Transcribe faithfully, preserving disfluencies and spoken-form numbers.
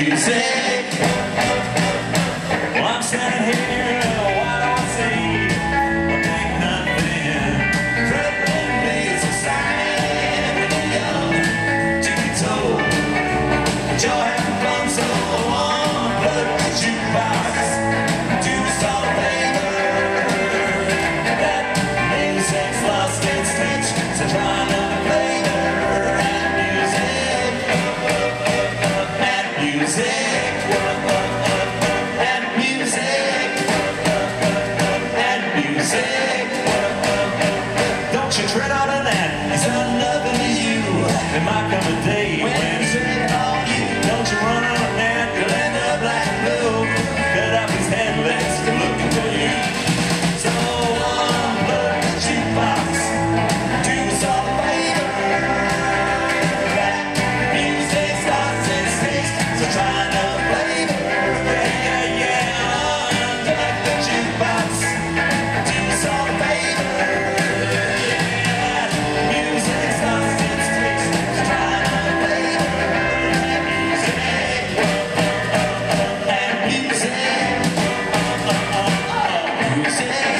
music. Well, I'm standing here, what do I see? I think nothing. Fred only is a sign when you're young, Tito. But you're having fun, so unplug the jukebox. Do us all a favor. That music's lost its touch, so try another flavor. And music, and music, and music, and music. Don't you tread on that, it's not nothing to you. There might come a day when it's on you. Don't you run on that, you'll end up like a blue. Cut off his head, let's go looking for you. So unplug the jukebox, do us all a favor. That music's lost its taste, so try another flavor. Yeah, yeah, yeah. Unplug the jukebox, do us all a favor. Yeah, music's lost its taste, so try another flavor. And music, and music, music.